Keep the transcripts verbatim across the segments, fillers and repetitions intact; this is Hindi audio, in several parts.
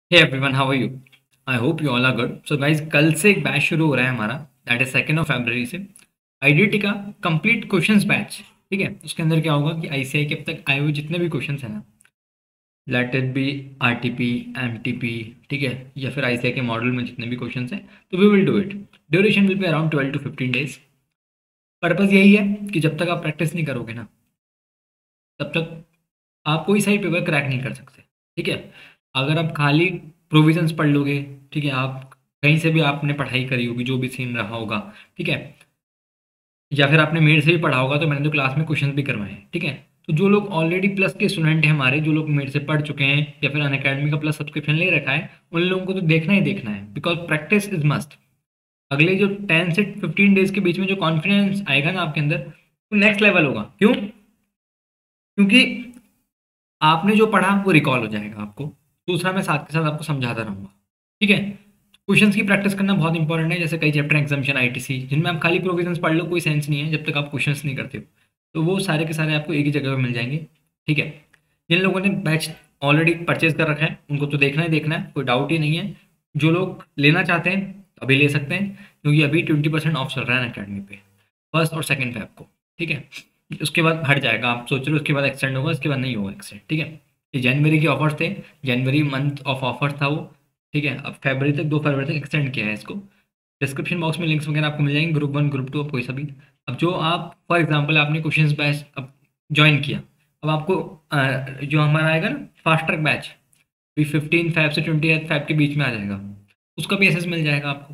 Hey everyone, how are you? I hope you all are good. So guys, कल से एक बैच शुरू हो रहा है हमारा, that is second of February से। आईडीटी का कंप्लीट क्वेश्चंस बैच। ठीक है, उसके अंदर क्या होगा कि आईसीआई के अब तक आए हुए जितने भी क्वेश्चंस हैं ना, let it be RTP, MTP, ठीक है, या फिर आईसीआई के मॉडल में जितने भी क्वेश्चंस हैं, तो we will do it. Duration will be around twelve to fifteen days. Purpose यही है कि जब तक आप प्रैक्टिस नहीं करोगे ना, तब तक आप कोई सही पेपर क्रैक नहीं कर सकते। ठीक है, अगर आप खाली प्रोविजंस पढ़ लोगे, ठीक है, आप कहीं से भी आपने पढ़ाई करी होगी, जो भी सीन रहा होगा, ठीक है, या फिर आपने मेरे से भी पढ़ा होगा, तो मैंने तो क्लास में क्वेश्चन भी करवाए हैं। ठीक है, तो जो लोग ऑलरेडी प्लस के स्टूडेंट हैं हमारे, जो लोग मेरे से पढ़ चुके हैं या फिर अन अकेडमी का प्लस सब्सक्रिप्शन ले रखा है, उन लोगों को तो देखना ही देखना है, बिकॉज प्रैक्टिस इज मस्ट। अगले जो टेन से फिफ्टीन डेज के बीच में जो कॉन्फिडेंस आएगा ना आपके अंदर, वो नेक्स्ट लेवल होगा। क्यों? क्योंकि आपने जो पढ़ा वो रिकॉल हो जाएगा आपको। दूसरा, मैं साथ के साथ आपको समझाता रहूँगा। ठीक है, क्वेश्चंस की प्रैक्टिस करना बहुत इंपॉर्टेंट है। जैसे कई चैप्टर एग्जामिशन आईटीसी, जिनमें आप खाली प्रोविजंस पढ़ लो, कोई सेंस नहीं है जब तक आप क्वेश्चंस नहीं करते हो। तो वो सारे के सारे आपको एक ही जगह पर मिल जाएंगे। ठीक है, जिन लोगों ने बैच ऑलरेडी परचेज कर रखा है, उनको तो देखना ही देखना है, कोई डाउट ही नहीं है। जो लोग लेना चाहते हैं अभी ले सकते हैं, क्योंकि अभी ट्वेंटी परसेंट ऑफ चल रहा है अकेडमी पे, फर्स्ट और सेकंड फेब को। ठीक है, उसके बाद हट जाएगा, आप सोच रहे हो उसके बाद एक्सटेंड होगा, उसके बाद नहीं होगा एक्सटेंड। ठीक है, ये जनवरी के ऑफर थे, जनवरी मंथ ऑफ ऑफर था वो। ठीक है, अब फरवरी तक, दो फरवरी तक एक्सटेंड किया है इसको। डिस्क्रिप्शन बॉक्स में लिंक्स वगैरह आपको मिल जाएंगे, ग्रुप वन ग्रुप टू, अब कोई सा भी। अब जो आप फॉर एग्जांपल आपने क्वेश्चंस बैच अब ज्वाइन किया, अब आपको अ, जो हमारा आएगा ना फास्ट ट्रैक बैच, भी फिफ्टीन फैब से ट्वेंटी फैब के बीच में आ जाएगा, उसका भी एसेस मिल जाएगा आपको।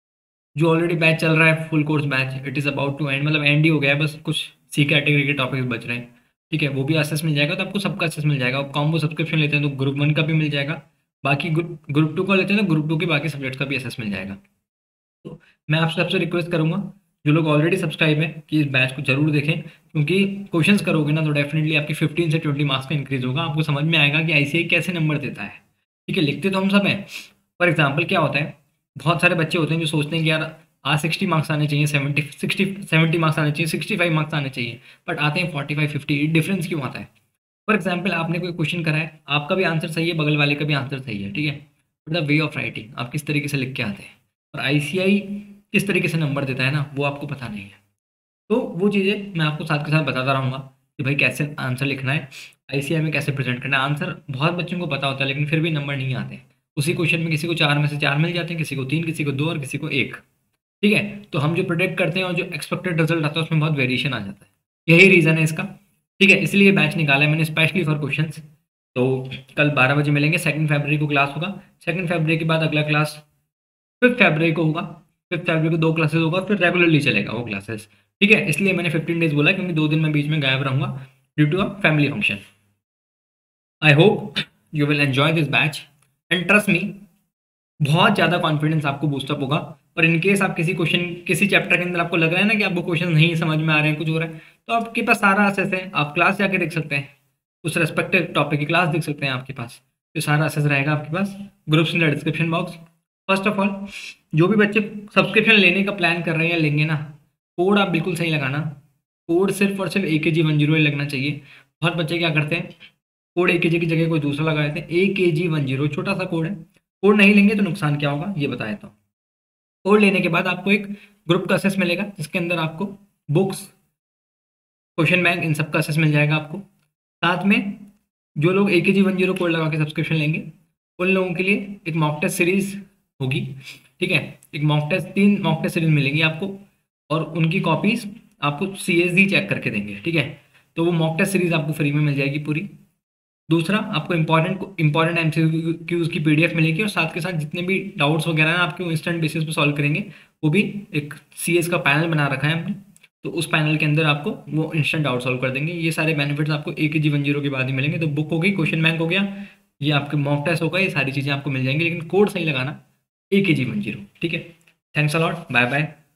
जो ऑलरेडी बैच चल रहा है, full course batch, it is about to end, मतलब एंड ही हो गया है, बस कुछ सी कैटेगरी के टॉपिक्स बच रहे हैं। ठीक है, वो भी एक्सेस मिल जाएगा, तो आपको सबका एक्सेस मिल जाएगा। आप कॉम्बो सब्सक्रिप्शन लेते हैं तो ग्रुप वन का भी मिल जाएगा, बाकी ग्रुप ग्रुप टू का लेते हैं तो ग्रुप टू के बाकी सब्जेक्ट्स का भी एक्सेस मिल जाएगा। तो मैं आपसे सबसे रिक्वेस्ट करूंगा, जो लोग ऑलरेडी सब्सक्राइब हैं, कि इस बैच को जरूर देखें, क्योंकि क्वेश्चंस करोगे ना तो डेफिनेटली आपकी फिफ्टीन से ट्वेंटी मार्क्स का इंक्रीज होगा। आपको समझ में आएगा कि आईसीआई कैसे नंबर देता है। ठीक है, लिखते तो हम सब हैं। फॉर एग्जाम्पल क्या होता है, बहुत सारे बच्चे होते हैं जो सोचते हैं कि यार आज सिक्सटी मार्क्स आने चाहिए, सेवेंटी सिक्सटी सेवेंटी मार्क्स आने चाहिए, सिक्सटी फाइव मार्क्स आने चाहिए, बट आते हैं फोर्टी फाइव फिफ्टी। डिफरेंस क्यों आता है? फॉर एग्जाम्पल आपने कोई क्वेश्चन करा है, आपका भी आंसर सही है, बगल वाले का भी आंसर सही है, ठीक है, but the way of writing आप किस तरीके से लिख के आते हैं, और आईसीआई किस तरीके से नंबर देता है ना, वो आपको पता नहीं है। तो वो चीज़ें मैं आपको साथ के साथ बताता रहूँगा कि भाई कैसे आंसर लिखना है, आईसीआई में कैसे प्रेजेंट करना है। आंसर बहुत बच्चों को पता होता है, लेकिन फिर भी नंबर नहीं आते। उसी क्वेश्चन में किसी को चार में से चार मिल जाते हैं, किसी को तीन, किसी को दो, और किसी को एक। ठीक है, तो हम जो प्रोडिक्ट करते हैं और जो एक्सपेक्टेड रिजल्ट आता है, उसमें बहुत वेरिएशन आ जाता है। यही रीज़न है इसका। ठीक है, इसलिए बैच निकाला है मैंने स्पेशली फॉर क्वेश्चंस। तो कल बारह बजे मिलेंगे, सेकंड फरवरी को क्लास होगा। सेकंड फरवरी के बाद अगला क्लास फिफ्थ फरवरी को होगा। फिफ्थ फरवरी को दो क्लासेस होगा, फिर रेगुलरली चलेगा वो क्लासेस। ठीक है, इसलिए मैंने फिफ्टीन डेज बोला, क्योंकि दो दिन मैं बीच में गायब रहूंगा due to a family function. I hope you will enjoy this batch and trust me, बहुत ज़्यादा कॉन्फिडेंस आपको बूस्टअप होगा। और इन केस आप किसी क्वेश्चन, किसी चैप्टर के अंदर आपको लग रहा है ना कि आपको क्वेश्चन नहीं समझ में आ रहे हैं, कुछ हो रहा है, तो आपके पास सारा असेस है, आप क्लास जाके देख सकते हैं, उस रेस्पेक्टिव टॉपिक की क्लास देख सकते हैं आपके पास, तो सारा असेस रहेगा आपके पास। Groups in the description box. First of all, जो भी बच्चे सब्सक्रिप्शन लेने का प्लान कर रहे हैं या लेंगे ना, कोड आप बिल्कुल सही लगाना। कोड सिर्फ और सिर्फ ए के जी वन जीरो ही लगना चाहिए। बहुत बच्चे क्या करते हैं, कोड ए के जी की जगह कोई दूसरा लगा देते हैं। ए के जी वन जीरो छोटा सा कोड है। कोड नहीं लेंगे तो नुकसान क्या होगा ये बता देता हूँ। कोड लेने के बाद आपको एक ग्रुप का असेस मिलेगा, जिसके अंदर आपको बुक्स, क्वेश्चन बैंक, इन सब का असेस मिल जाएगा आपको। साथ में जो लोग ए के जी वन जीरो कोड लगा के सब्सक्रिप्शन लेंगे, उन लोगों के लिए एक मॉक टेस्ट सीरीज होगी। ठीक है, एक मॉक टेस्ट, तीन मॉक टेस्ट सीरीज मिलेंगी आपको, और उनकी कॉपीज आपको सी एस डी चेक करके देंगे। ठीक है, तो वो मॉक टेस्ट सीरीज आपको फ्री में मिल जाएगी पूरी। दूसरा, आपको इंपॉर्टेंट इंपॉर्टेंट एमसीक्यूज की पीडीएफ मिलेगी, और साथ के साथ जितने भी डाउट्स वगैरह हैं आपके इंस्टेंट बेसिस पे सॉल्व करेंगे। वो भी एक सीएस का पैनल बना रखा है हमने, तो उस पैनल के अंदर आपको वो इंस्टेंट डाउट सॉल्व कर देंगे। ये सारे बेनिफिट्स आपको ए के जी वन जीरो के बाद ही मिलेंगे। तो बुक हो गई, क्वेश्चन बैंक हो गया, ये आपके मॉक टेस्ट होगा, ये सारी चीज़ें आपको मिल जाएंगी, लेकिन कोड सही लगाना, ए के जी वन जीरो। ठीक है, थैंक्स अलॉट, बाय बाय।